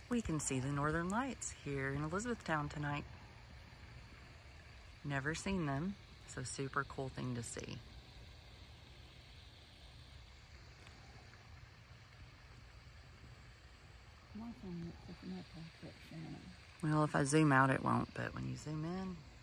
We can see the northern lights here in Elizabethtown tonight. Never seen them, so super cool thing to see. Well, if I zoom out, it won't, but when you zoom in,